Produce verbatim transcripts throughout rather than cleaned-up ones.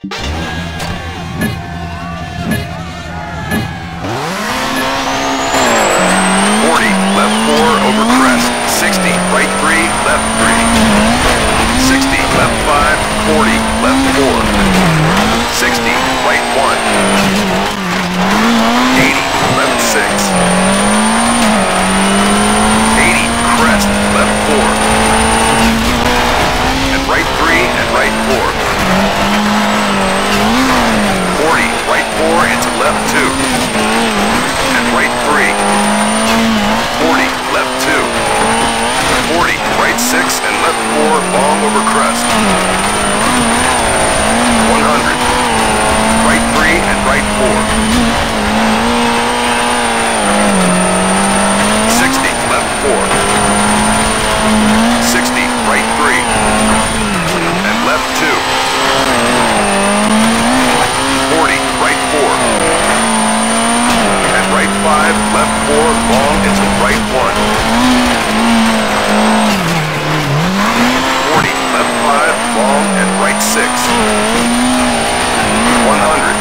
forty, left four over crest. sixty, right three, left three. sixty, left five. forty, left four. sixty, right one. eighty, left six. eighty, crest, left four. And right three and right four. forty, right four into left two. And right three. forty, left two. forty, right six and left four, long over crest. one hundred. Right three and right four. sixty, left four. sixty, right three. And left two. forty, right four. And right five, left four, long into right one. forty, left five, long and right six. one hundred.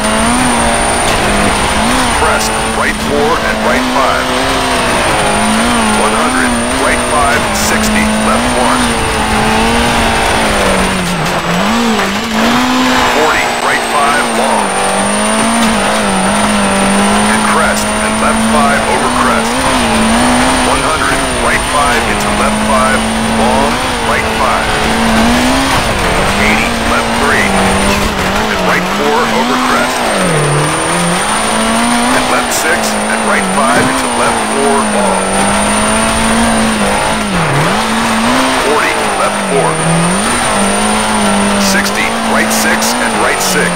Crest, right four and right five. one hundred, right five, sixty, left one. forty, right five, long. And crest, and left five over crest. one hundred, right five into left five, long, right five. eighty, left three. And right four over crest. And left six, and right five into left four, long. forty, left four. sixty, right six and right six.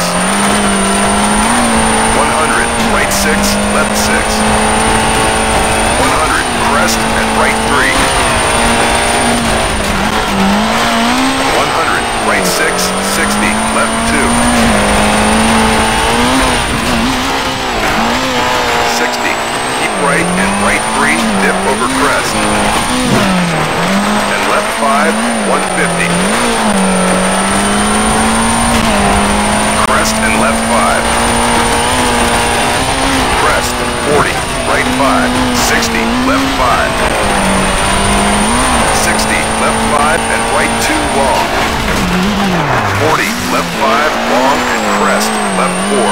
one hundred, right six, left six. one hundred, crest and right three. one hundred, right six, sixty, left two. sixty, keep right and right three, dip over crest. And left five, one fifty. Crest and left five. Crest, forty, right five, sixty, left five. sixty, left five and right two, long. forty, left five, long and crest, left four.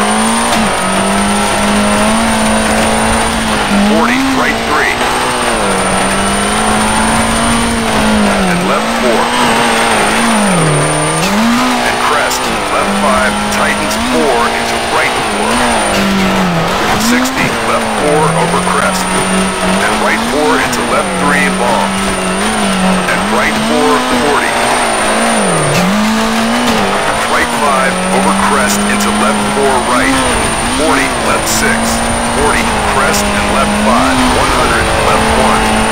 forty, right three. And left four. And crest, left five, tightens four into right four. sixty, left four over crest. And right four into left three, long. And right four, forty. Right five, over crest into left four, right. forty, left six. forty, crest and left five. one hundred, left one.